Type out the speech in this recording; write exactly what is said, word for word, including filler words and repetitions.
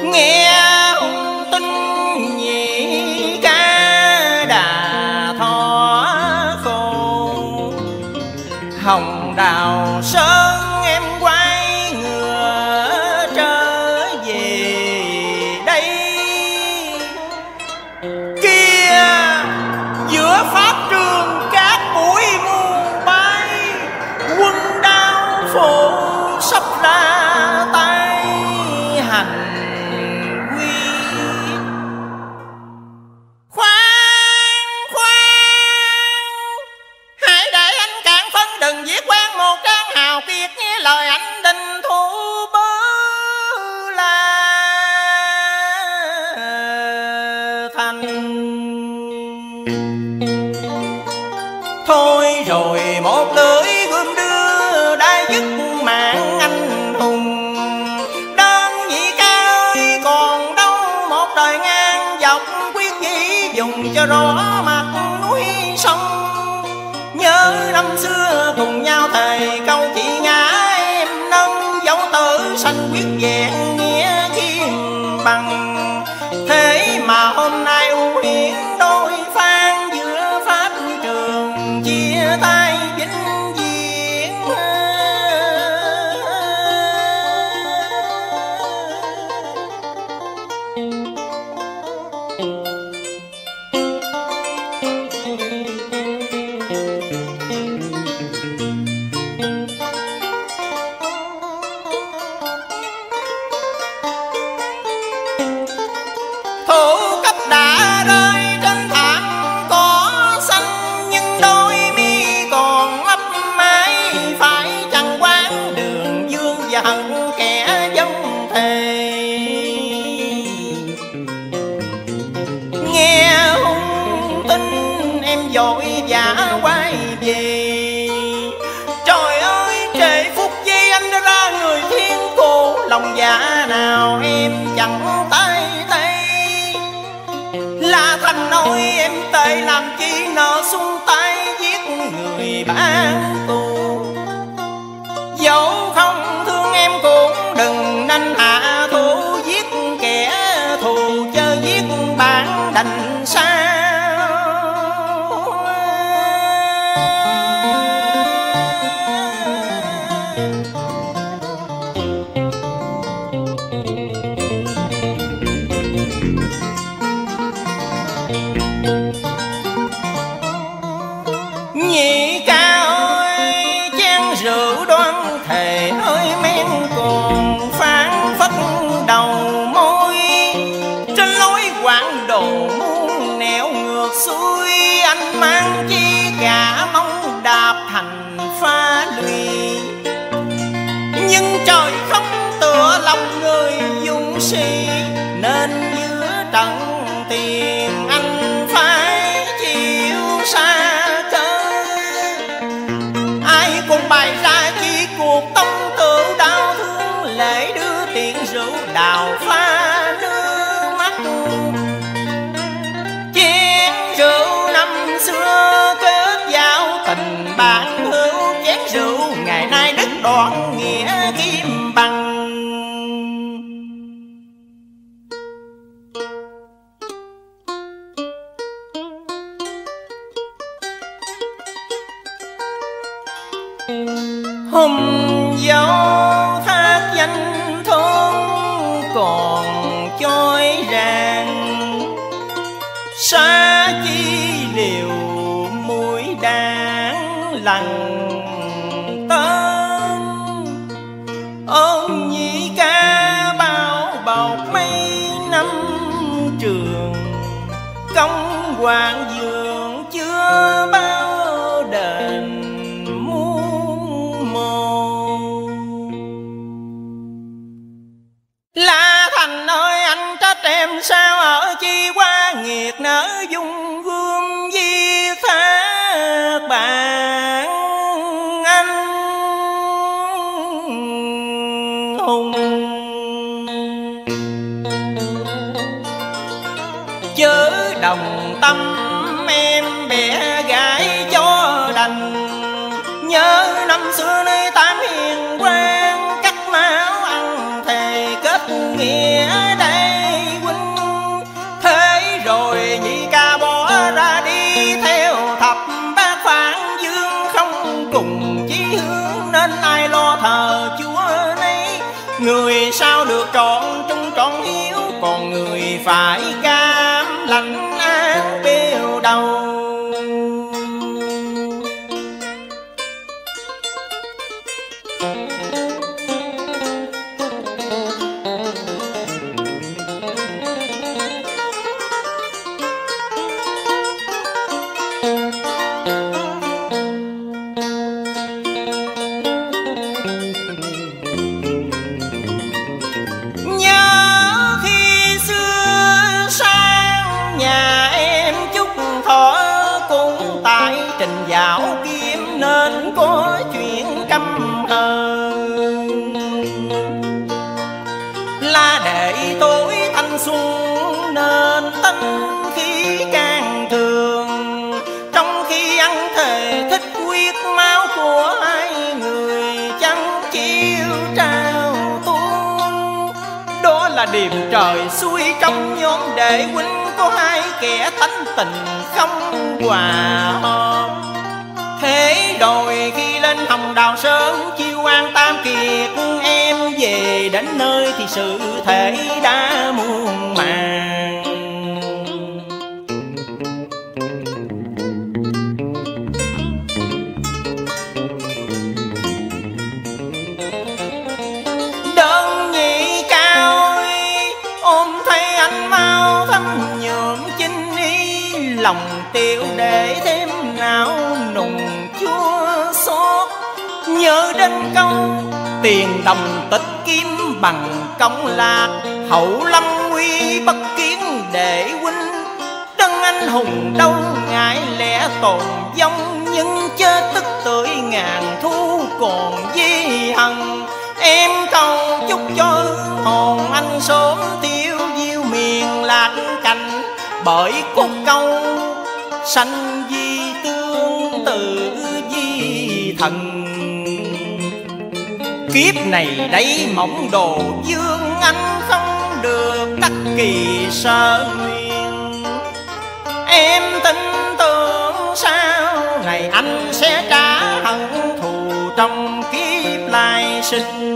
nghe hung tinh nhị ca đà thọ khô. Hồng đào sơn em quay ngựa trở về đây, kia giữa pháp trường các mũi muôn bay, quân đao phủ sắp ra tay hành quy. Khoan khoan, hãy để anh cạn phân đừng giết quan một trang hào kiệt, nghe lời anh đình thủ bớ la thành. Thôi rồi một lưỡi gươm đưa đã dứt mạng anh hùng, đơn nhị ca ơi còn đâu một đời ngang dọc quyết dĩ dùng cho rõ mặt núi sông. Nhớ năm xưa cùng nhau thề câu chị ngã em nâng dấu tử sanh quyết vẹn nghĩa kim bằng. Thế mà hôm nay u hiển đôi phan giữa pháp trường chia tay vĩnh viễn. Thủ cấp đã rơi trên thảm cỏ xanh, nhưng đôi mi còn lấp mái phải chẳng quán đường dương và hận kẻ giống thề. Nghe hung tin em vội vã quay về, trời ơi trễ phút giây anh đã ra người thiên cô. Lòng dạ nào em chẳng tay tay, là thành nói em tệ làm chi nợ sung tay giết người bán tù. Dẫu không thương em cũng đừng nên hạ thủ, giết kẻ thù chớ giết bạn đành sao. Nhị ca ơi chén rượu đoan thề hơi men còn phán phất đầu môi, trên lối quảng đồ muôn nẻo ngược xuôi, anh mang chi cả mong đạp thành pha lùi. Nhưng trời không tựa lòng người dũng sĩ, nên giữa trận tiền anh phải chịu xa. Cùng bày ra chi cuộc tông tự đau thương, lễ đưa tiền rượu đào pha nước mắt. Chén rượu năm xưa kết giao tình bạn hữu, chén rượu ngày nay đứt đoạn nghĩa kim bằng. Hùng dấu thác danh thôn còn chói ràng, xa chi liều mũi đáng lặng tên. Ơn nhị ca bao bọc mấy năm trường, công hoàng dường chưa bao đền. La Thành ơi anh trách em sao ở chi quá nghiệt, nỡ dung gươm giết thác bạn anh hùng. Chớ đồng tâm em bẻ gái cho đành, nhớ năm xưa nơi tám hiền quan cắt máu ăn thề kết nghĩa đây. người phải cam lạnh an bêu đầu. Trình dạo kiếm nên có chuyện căm hờn, là để tối thanh xuân nên tinh khí càng thường, trong khi ăn thề thích huyết máu của hai người chẳng chiêu trao tuôn. Đó là điềm trời xuôi trong nhóm đệ huynh có hai kẻ tánh tình không hòa hợp. Thế rồi khi lên Hồng Đào Sơn chiêu an tam kiệt, em về đến nơi thì sự thể đã muôn màng. Đơn nhị cao ôm thấy anh mau thấm nhuộm chinh ý, lòng tiêu để thêm não nùng chua xót. Nhớ đến câu tiền đồng tích kiếm bằng công lạc, hậu lâm nguy bất kiến đệ huynh. Đấng anh hùng đâu ngại lẽ tồn vong, nhưng chớ tức tuổi ngàn thu còn di hận. Em cầu chúc cho hồn anh sớm tiêu diêu miền lạc cảnh, bởi cốt câu sanh di tương tự di thần. Kiếp này đây mộng đồ dương anh không được đắc kỳ sơ nguyên. Em tin tưởng sau này anh sẽ trả hận thù trong kiếp lai sinh.